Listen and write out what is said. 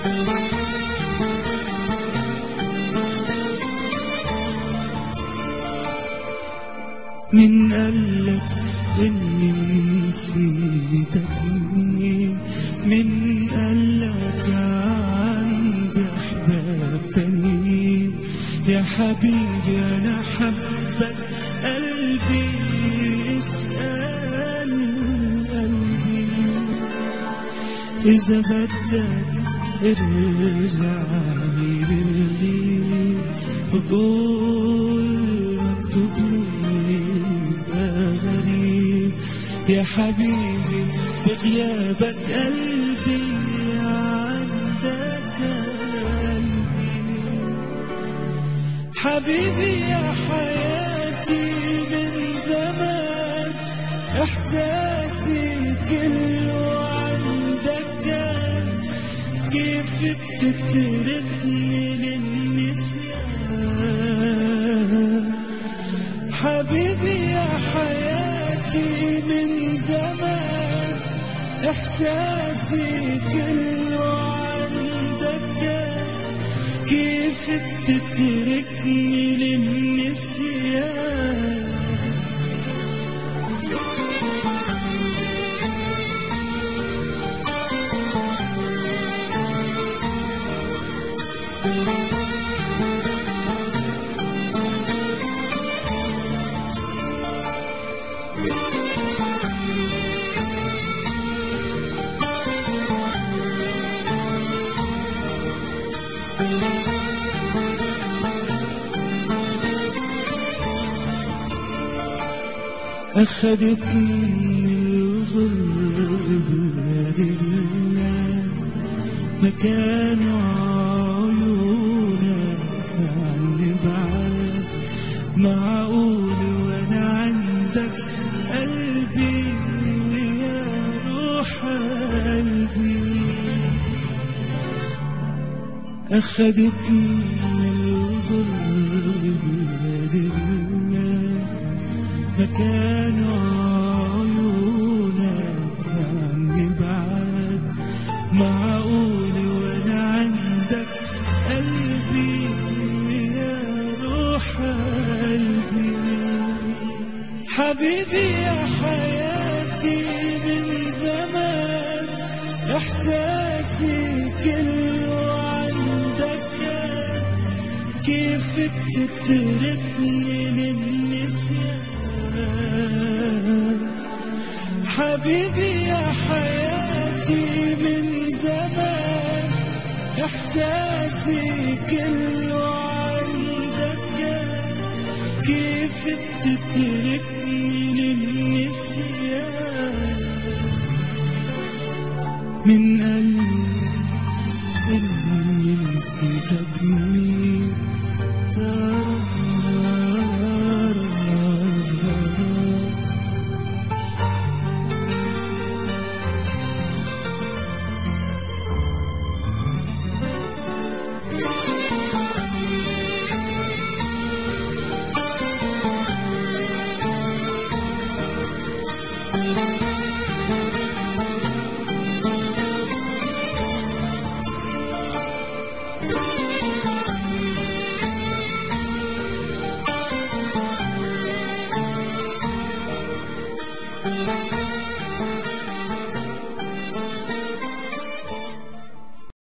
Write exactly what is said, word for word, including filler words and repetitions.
من قالك إني نسيتك؟ مين من قالك عندي أحباب تانيين؟ يا حبيبي أنا حبك قلبي اسأل قلبي، إذا بدك ارجع لي بالليل وقول مكتوب لي غريب. يا حبيبي بغيابك قلبي عندك قلبي. حبيبي يا حياتي من زمان إحساسي كله عندك كان، كيف بتتركني للنسيان؟ حبيبي يا حياتي من زمان إحساسي كله عندك كان، كيف بتتركني للنسيان؟ أخدتني الغربة لله، مكان عيونك عني بعاد. معقول وانا عندك قلبي يا روح قلبي؟ أخدتني الغربة لله، مكان عيونك عني بعاد. معقول وانا عندك قلبي يا روح قلبي؟ حبيبي يا حياتي من زمان إحساسي كله عندك كان، كيف بتتركني للنسيان؟ حبيبي يا حياتي من زمان إحساسي كله عندك كان، كيف بتتركني للنسيان؟ من قلبي إني نسيتك مين؟